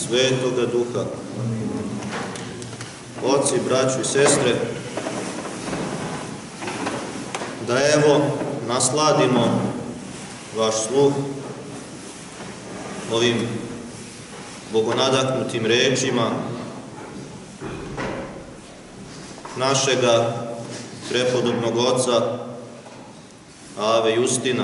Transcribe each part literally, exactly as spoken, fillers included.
Svetoga Duha. Oci, braćo i sestre, da evo nasladimo vaš sluh ovim bogonadahnutim rečima našega prepodobnog oca Ave Justina,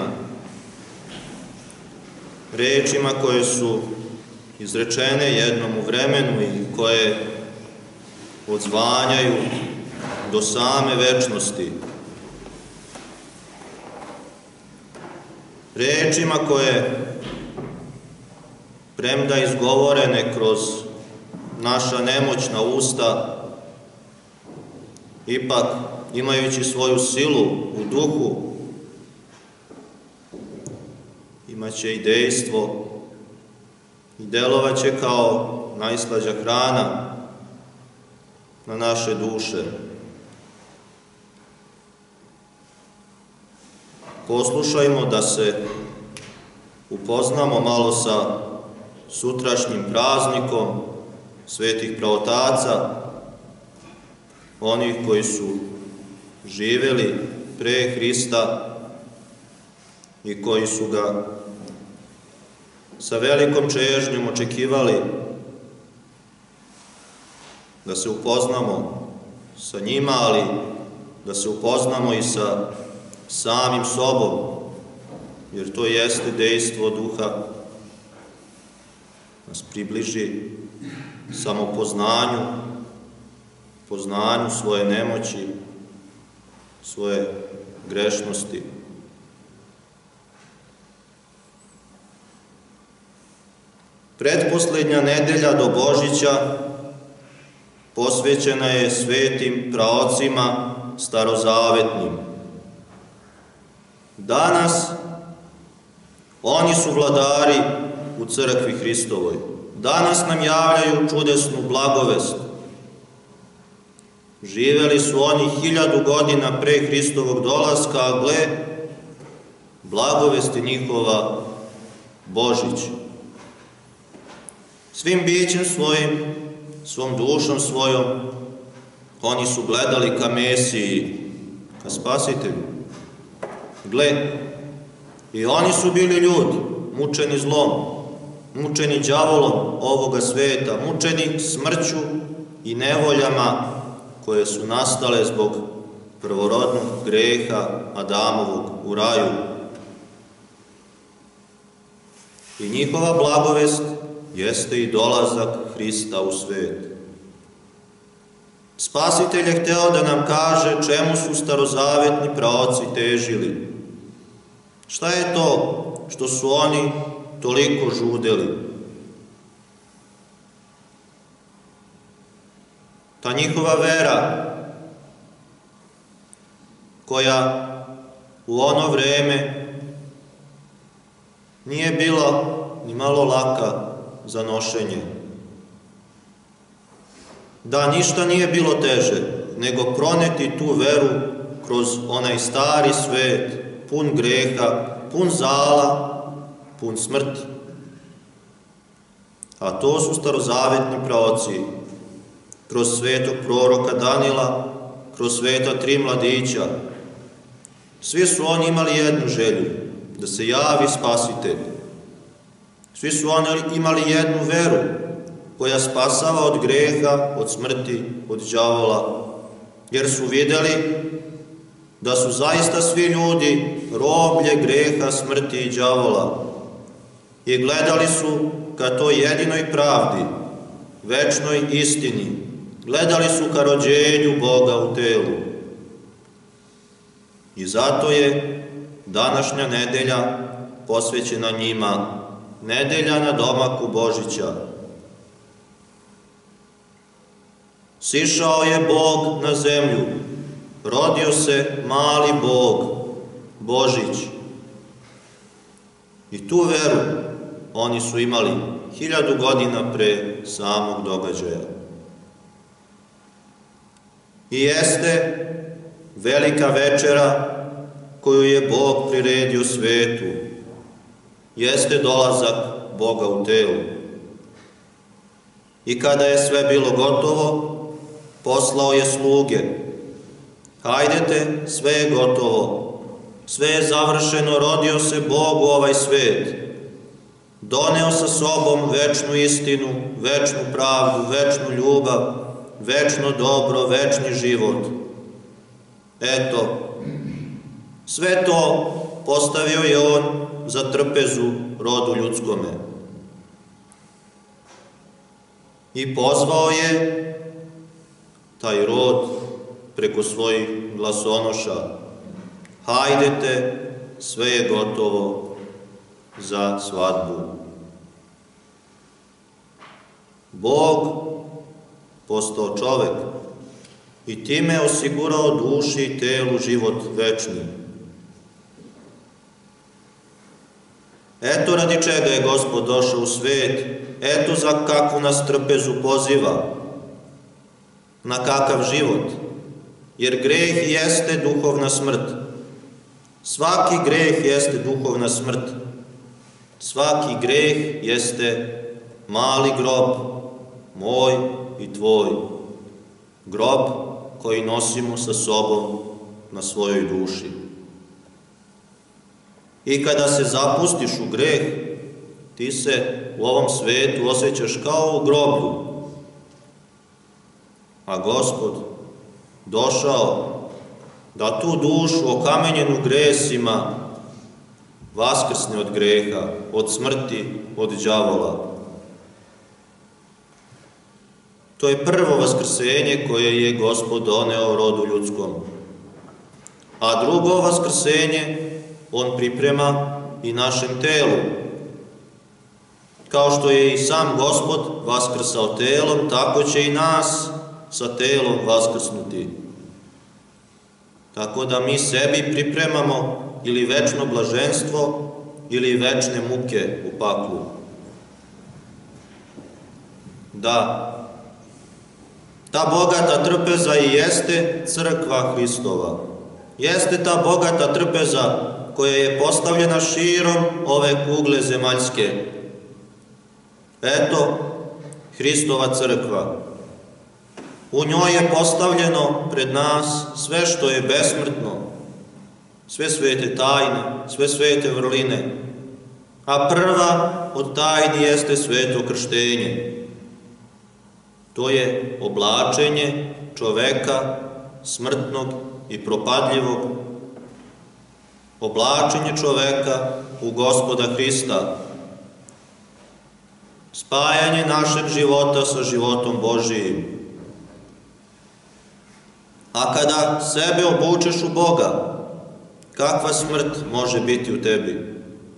rečima koje su izrečene jednom u vremenu i koje odzvanjaju do same večnosti. Rečima koje, premda izgovorene kroz naša nemoćna usta, ipak imajući svoju silu u duhu, imaće i dejstvo i delovaće kao najslađa hrana na naše duše. Poslušajmo da se upoznamo malo sa sutrašnjim praznikom svetih pravotaca, onih koji su živeli pre Hrista i koji su ga sa velikom čežnjom očekivali, da se upoznamo sa njima, ali da se upoznamo i sa samim sobom, jer to jeste dejstvo Duha, nas približi samopoznanju, poznanju svoje nemoći, svoje grešnosti. Pretposlednja nedelja do Božića posvećena je svetim praocima starozavetnim. Danas oni su vladari u crkvi Hristovoj. Danas nam javljaju čudesnu blagovest. Živeli su oni hiljadu godina pre Hristovog dolaska, a gle, blagovest je njihova Božić. Svim bićem svojim, svom dušom svojom, oni su gledali ka Mesiji, ka Spasitelju. Gle, i oni su bili ljudi, mučeni zlom, mučeni đavolom ovoga sveta, mučeni smrću i nevoljama koje su nastale zbog prvorodnog greha Adamovog u raju. I njihova blagovest jeste i dolazak Hrista u svet. Spasitelj je hteo da nam kaže čemu su starozavetni praoci težili. Šta je to što su oni toliko žudeli? Ta njihova vera, koja u ono vreme nije bila ni malo laka za nošenje. Da, ništa nije bilo teže nego proneti tu veru kroz onaj stari svet, pun greha, pun zala, pun smrti. A to su starozavetni praoci, kroz svetog proroka Danila, kroz sveta tri mladića. Svi su oni imali jednu želju, da se javi Spasitelj. Svi su oni imali jednu veru koja spasava od greha, od smrti, od đavola, jer su videli da su zaista svi ljudi roblje greha, smrti i đavola i gledali su ka toj jedinoj pravdi, večnoj istini, gledali su ka rođenju Boga u telu. I zato je današnja nedelja posvećena njima, nedelja na domaku Božića. Sišao je Bog na zemlju, rodio se mali Bog, Božić. I tu veru oni su imali hiljadu godina pre samog događaja. I jeste velika večera koju je Bog priredio svetu. Jeste dolazak Boga u telu. I kada je sve bilo gotovo, poslao je sluge. Hajdete, sve je gotovo. Sve je završeno, rodio se Bog u ovaj svet. Doneo sa sobom večnu istinu, večnu pravdu, večnu ljubav, večno dobro, večni život. Eto, sve to postavio je on za trpezu rodu ljudskome. I pozvao je taj rod preko svojih glasonoša. Hajdete, sve je gotovo za svadbu. Bog postao čovek i time osigurao duši i telu život večni. Eto radi čega je Gospod došao u svet, eto za kakvu nas trpezu poziva, na kakav život, jer greh jeste duhovna smrt. Svaki greh jeste duhovna smrt. Svaki greh jeste mali grob, moj i tvoj. Grob koji nosimo sa sobom na svojoj duši. I kada se zapustiš u greh, ti se u ovom svetu osjećaš kao u groblju. A Gospod došao da tu dušu okamenjenu gresima vaskrsne od greha, od smrti, od đavola. To je prvo vaskrsenje koje je Gospod doneo rodu ljudskom. A drugo vaskrsenje on priprema i našem telu. Kao što je i sam Gospod vaskrsao telom, tako će i nas sa telom vaskrsnuti. Tako da mi sebi pripremamo ili večno blaženstvo ili večne muke u paklu. Da, ta bogata trpeza i jeste crkva Hristova. Jeste ta bogata trpeza koja je postavljena širom ove kugle zemaljske. Eto, Hristova crkva. U njoj je postavljeno pred nas sve što je besmrtno, sve svete tajne, sve svete vrline, a prva od tajni jeste sveto krštenje. To je oblačenje čoveka smrtnog i propadljivog, oblačenje čoveka u Gospoda Hrista, spajanje našeg života sa životom Božijim. A kada sebe obučeš u Boga, kakva smrt može biti u tebi?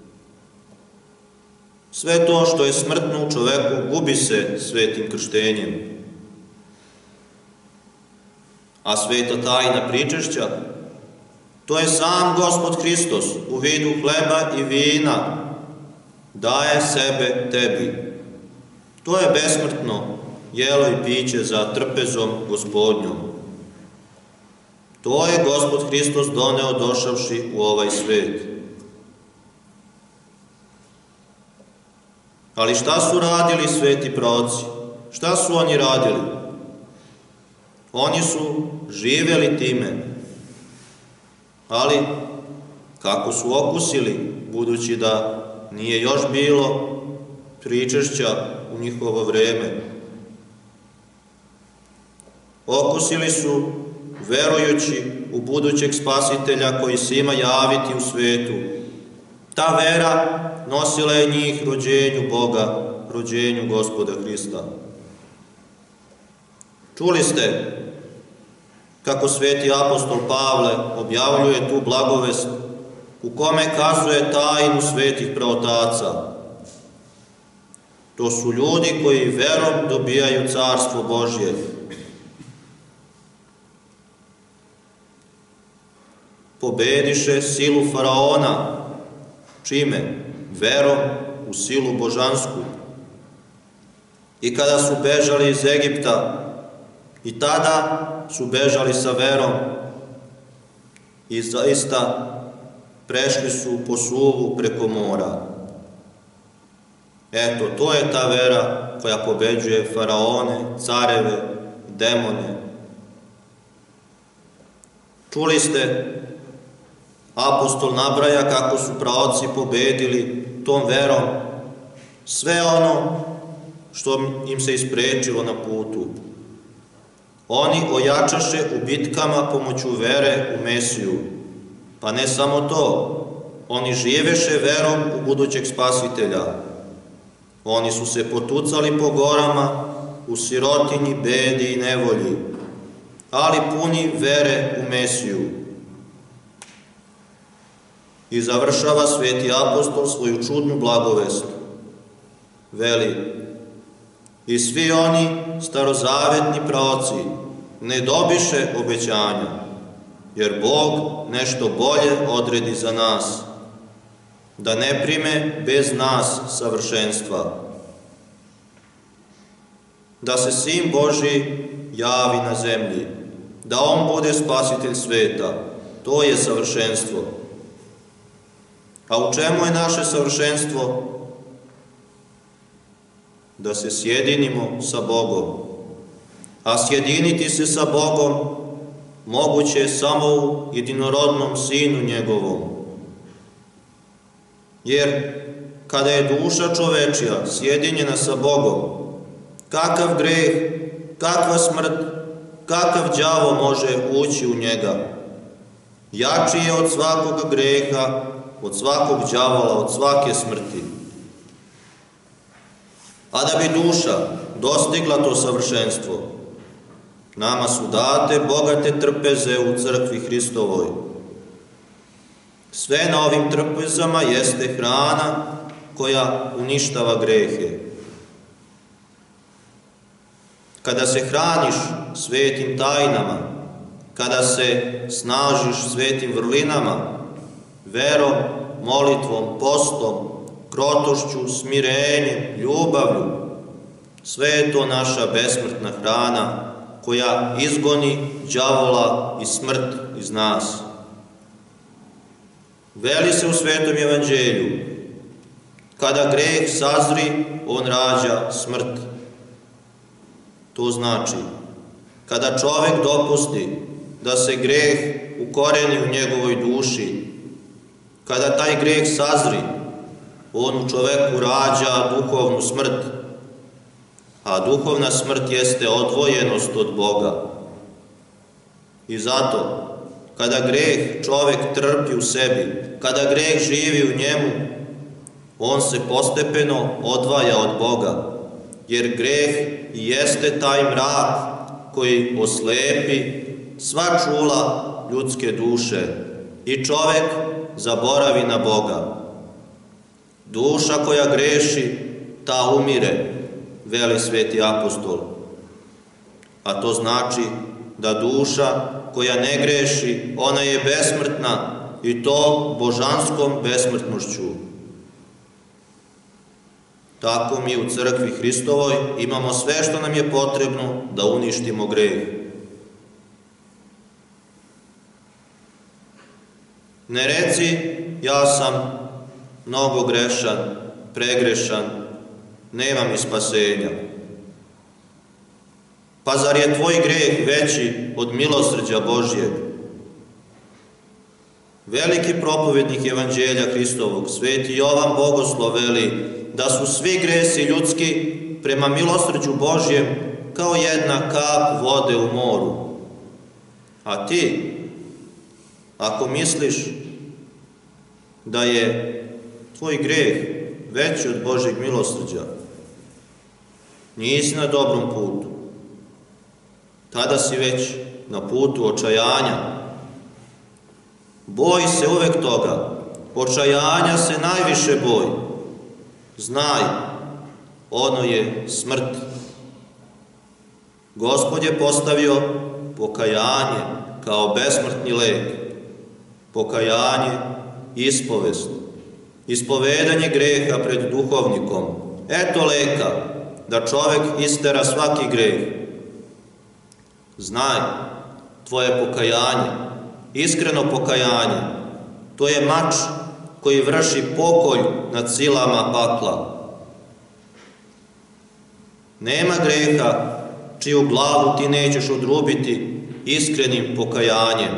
Sve to što je smrtno u čoveku gubi se svetim krštenjem. A sveta tajna pričešća, to je sam Gospod Hristos u vidu hleba i vina, daje sebe tebi. To je besmrtno jelo i piće za trpezom Gospodnjom. To je Gospod Hristos doneo došavši u ovaj svet. Ali šta su radili sveti proroci? Šta su oni radili? Oni su živeli time. Ali kako su okusili, budući da nije još bilo pričešća u njihovo vreme? Okusili su verujući u budućeg spasitelja koji se ima javiti u svetu. Ta vera nosila je njih rođenju Boga, rođenju Gospoda Hrista. Čuli ste kako sveti apostol Pavle objavljuje tu blagovest u kome kazuje tajnu svetih praotaca. To su ljudi koji verom dobijaju carstvo Božje. Pobediše silu faraona. Čime? Verom u silu božansku. I kada su bežali iz Egipta, i tada su bežali sa verom i zaista prešli su po suvu preko mora. Eto, to je ta vera koja pobeđuje faraone, careve, demone. Čuli ste, apostol nabraja kako su praoci pobedili tom verom sve ono što im se isprečilo na putu. Oni ojačaše u bitkama pomoću vere u Mesiju. Pa ne samo to, oni živeše verom u budućeg spasitelja. Oni su se potucali po gorama u sirotinji, bedi i nevolji, ali puni vere u Mesiju. I završava sveti apostol svoju čudnu blagovest. Veli, i svi oni starozavetni praoci ne dobiše obećanja, jer Bog nešto bolje odredi za nas, da ne prime bez nas savršenstva. Da se Sin Božji javi na zemlji, da On bude spasitelj sveta, to je savršenstvo. A u čemu je naše savršenstvo? Da se sjedinimo sa Bogom. A sjediniti se sa Bogom moguće je samo u jedinorodnom Sinu njegovom. Jer kada je duša čovečija sjedinjena sa Bogom, kakav greh, kakva smrt, kakav đavo može ući u njega? Jači je od svakog greha, od svakog đavola, od svake smrti. A da bi duša dostigla to savršenstvo, nama su date bogate trpeze u crkvi Hristovoj. Sve na ovim trpezama jeste hrana koja uništava grehe. Kada se hraniš svetim tajnama, kada se snažiš svetim vrlinama, verom, molitvom, postom, krotošću, smirenjem, ljubavlju, sve je to naša besmrtna hrana koja izgoni đavola i smrt iz nas. Veli se u Svetom evanđelju, kada greh sazri, on rađa smrt. To znači, kada čovek dopusti da se greh ukoreni u njegovoj duši, kada taj greh sazri, on u čoveku rađa duhovnu smrt, a duhovna smrt jeste odvojenost od Boga. I zato, kada greh čovek trpi u sebi, kada greh živi u njemu, on se postepeno odvaja od Boga, jer greh jeste taj mrak koji oslepi sva čula ljudske duše i čovek zaboravi na Boga. Duša koja greši, ta umire, veli sveti apostol. A to znači da duša koja ne greši, ona je besmrtna i to božanskom besmrtnošću. Tako mi u crkvi Hristovoj imamo sve što nam je potrebno da uništimo greh. Ne reci, ja sam mnogo grešan, pregrešan, nema mi spasenja. Pa zar je tvoj greh veći od milosrđa Božjeg? Veliki propovednik evanđelja Hristovog, sveti Jovan Bogoslov, veli da su svi gresi ljudski prema milosrđu Božjem kao jedna kap vode u moru. A ti, ako misliš da je tvoj greh veći od Božjeg milosrđa, nisi na dobrom putu. Tada si već na putu očajanja. Boj se uvek toga. Očajanja se najviše boj. Znaj, ono je smrt. Gospod je postavio pokajanje kao besmrtni lek. Pokajanje, ispovest, ispovedanje greha pred duhovnikom. Eto leka, da čovek istera svaki greh. Znaj, tvoje pokajanje, iskreno pokajanje, to je mač koji vrši pokolj nad silama pakla. Nema greha čiju glavu ti nećeš odrubiti iskrenim pokajanjem.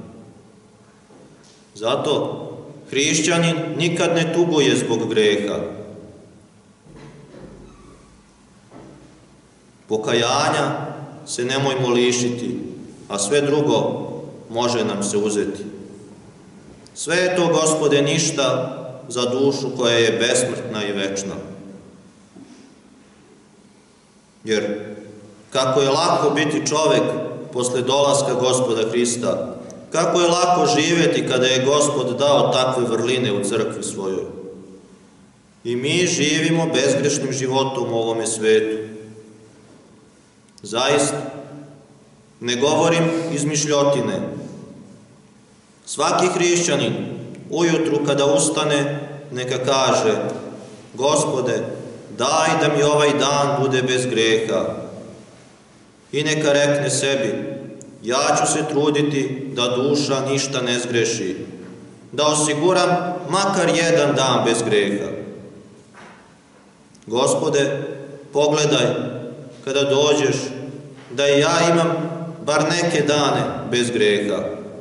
Zato hrišćanin nikad ne tuguje zbog greha. Pokajanja se nemojmo lišiti, a sve drugo može nam se uzeti. Sve je to, Gospode, ništa za dušu koja je besmrtna i večna. Jer kako je lako biti čovek posle dolaska Gospoda Hrista, kako je lako živjeti kada je Gospod dao takve vrline u crkvi svojoj. I mi živimo bezgrešnim životom u ovome svetu. Zaista, ne govorim izmišljotine. Svaki hrišćanin ujutru kada ustane neka kaže: Gospode, daj da mi ovaj dan bude bez greha. I neka rekne sebi: ja ću se truditi da duša ništa ne zgreši, da osiguram makar jedan dan bez greha. Gospode, pogledaj kada dođeš da i ja imam bar neke dane bez greha.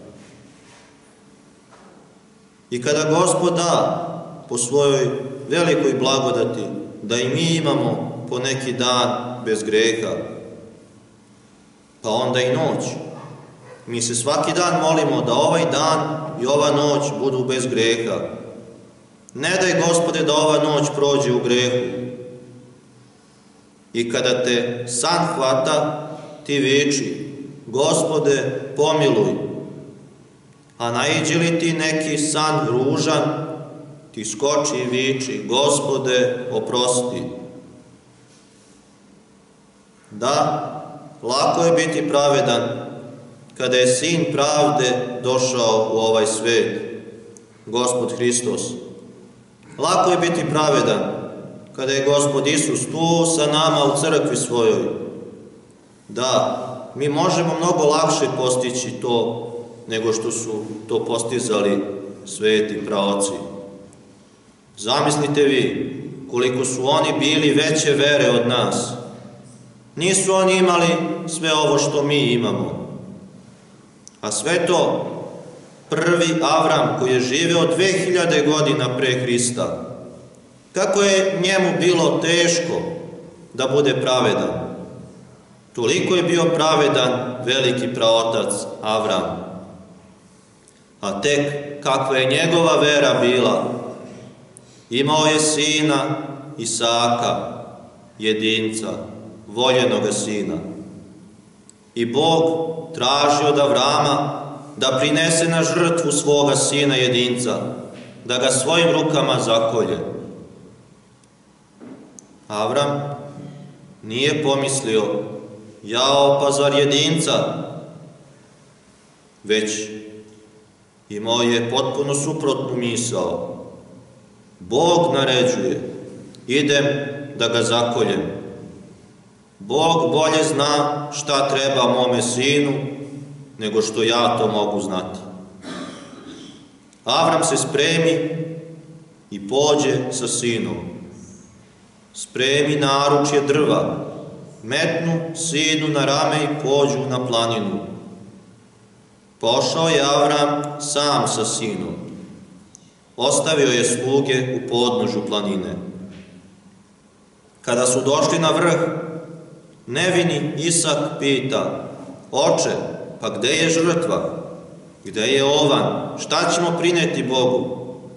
I kada Gospod da po svojoj velikoj blagodati da i mi imamo po neki dan bez greha, pa onda i noć. Mi se svaki dan molimo da ovaj dan i ova noć budu bez greha. Ne daj, Gospode, da ova noć prođe u grehu. I kada te san hvata, ti viči: Gospode, pomiluj. A naiđe li ti neki san ružan, ti skoči i viči: Gospode, oprosti. Da, lako je biti pravedan kada je Sin pravde došao u ovaj svet, Gospod Hristos. Lako je biti pravedan kada je Gospod Isus tu sa nama u crkvi svojoj. Da, mi možemo mnogo lakše postići to nego što su to postizali sveti praoci. Zamislite vi koliko su oni bili veće vere od nas. Nisu oni imali sve ovo što mi imamo. A sve to prvi Avram koji je živeo dve hiljade godina pre Hrista. Kako je njemu bilo teško da bude pravedan. Toliko je bio pravedan veliki praotac Avram. A tek kakva je njegova vera bila. Imao je sina Isaka, jedinca, voljenoga sina. I Bog traži od Avrama da prinese na žrtvu svoga sina jedinca, da ga svojim rukama zakolje. Avram nije pomislio: jao, pa zar jedinca? Već imao je potpuno suprotnu misao. Bog naređuje: idem da ga zakoljem. Bog bolje zna šta treba mome sinu nego što ja to mogu znati. Avram se spremi i pođe sa sinom. Spremi naručje drva, metnu sinu na rame i pođu na planinu. Pošao je Avram sam sa sinom. Ostavio je sluge u podnožju planine. Kada su došli na vrh, nevini Isak pita: oče, pa gde je žrtva? Gde je ovan? Šta ćemo prineti Bogu?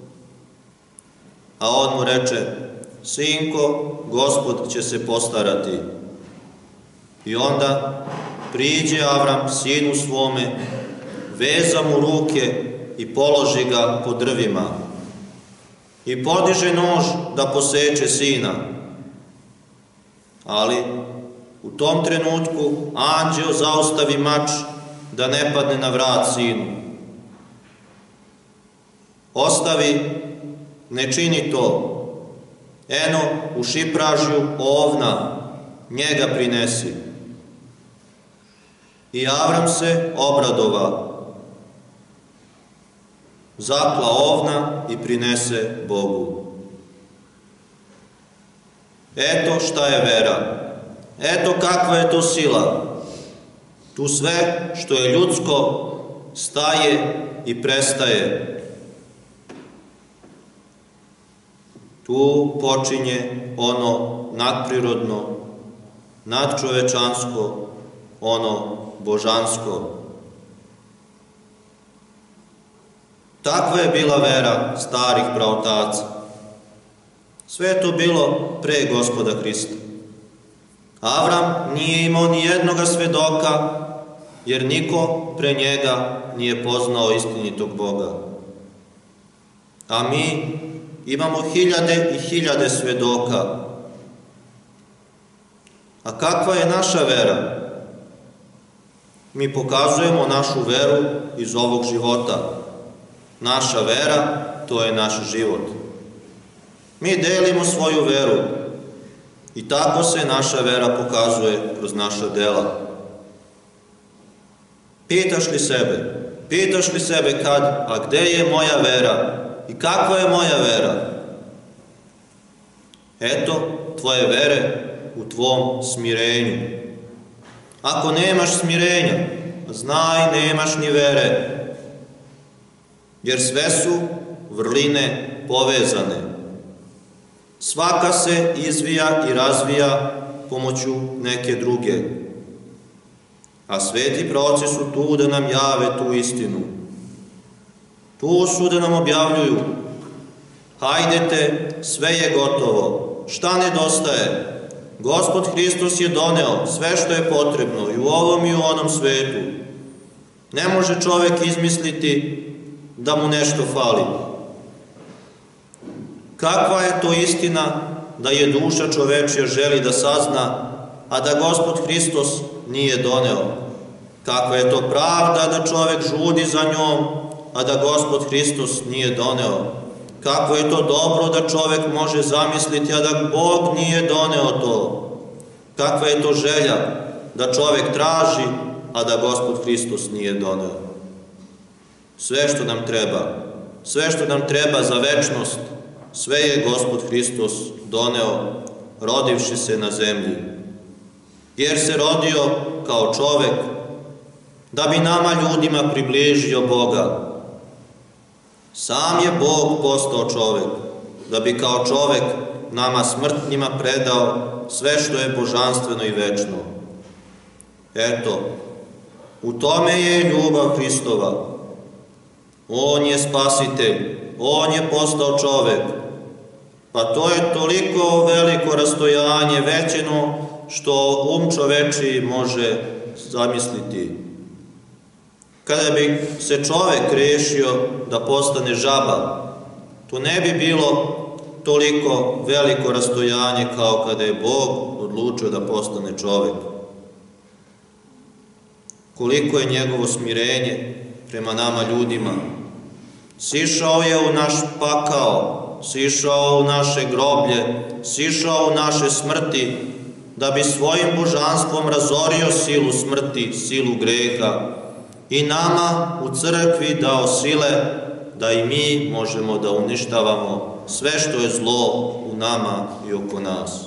A on mu reče: sinko, Gospod će se postarati. I onda priđe Avram sinu svome, veza mu ruke i položi ga po drvima. I podiže nož da poseče sina. Ali u tom trenutku anđeo zaustavi mač da ne padne na vrat sinu. Ostavi, ne čini to. Eno, u šipražju ovna, njega prinesi. I Avram se obradova. Zakla ovna i prinese Bogu. Eto šta je vera. Eto kakva je to sila. Tu sve što je ljudsko staje i prestaje. Tu počinje ono nadprirodno, nadčovečansko, ono božansko. Takva je bila vera starih praotaca. Sve je to bilo pre Gospoda Hrista. Avram nije imao ni jednoga svedoka, jer niko pre njega nije poznao istinitog Boga. A mi imamo hiljade i hiljade svedoka. A kakva je naša vera? Mi pokazujemo našu veru iz ovog života. Naša vera, to je naš život. Mi delimo svoju veru i tako se naša vera pokazuje kroz naša dela. Pitaš li sebe, pitaš li sebe kad, a gde je moja vera i kakva je moja vera? Eto tvoje vere u tvom smirenju. Ako nemaš smirenja, znaj nemaš ni vere, jer sve su vrline povezane. Svaka se izvija i razvija pomoću neke druge. A sveti proroci su tu da nam jave tu istinu. Tu su da nam objavljuju: hajdete, sve je gotovo, šta nedostaje? Gospod Hristos je doneo sve što je potrebno i u ovom i u onom svetu. Ne može čovek izmisliti da mu nešto fali. Kakva je to istina da je duša čovečja želi da sazna, a da Gospod Hristos nije doneo? Kakva je to pravda da čovek žudi za njom, a da Gospod Hristos nije doneo? Kako je to dobro da čovek može zamisliti, a da Bog nije doneo to? Kakva je to želja da čovek traži, a da Gospod Hristos nije doneo? Sve što nam treba, sve što nam treba za večnost, sve je Gospod Hristos doneo, rodivši se na zemlji. Jer se rodio kao čovek, da bi nama ljudima približio Boga. Sam je Bog postao čovek, da bi kao čovek nama smrtnima predao sve što je božanstveno i večno. Eto, u tome je ljubav Hristova. On je spasitelj, on je postao čovek. Pa to je toliko veliko rastojanje, većeno što um čovečiji može zamisliti. Kada bi se čovek rešio da postane žaba, to ne bi bilo toliko veliko rastojanje kao kada je Bog odlučio da postane čovek. Koliko je njegovo smirenje prema nama ljudima. Sišao je u naš pakao, sišao u naše groblje, sišao u naše smrti, da bi svojim božanstvom razorio silu smrti, silu greha, i nama u crkvi dao sile da i mi možemo da uništavamo sve što je zlo u nama i oko nas.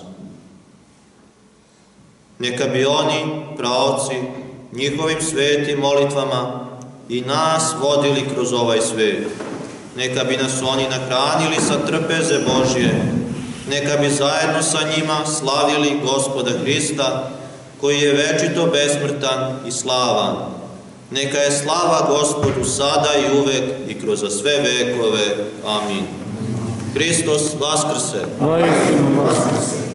Neka bi oni, praoci, njihovim svetim molitvama i nas vodili kroz ovaj svet. Neka bi nas oni nahranili sa trpeze Božje. Neka bi zajedno sa njima slavili Gospoda Hrista, koji je večito besmrtan i slavan. Neka je slava Gospodu sada i uvek i kroz sve vekove. Amin. Hristos vaskrse.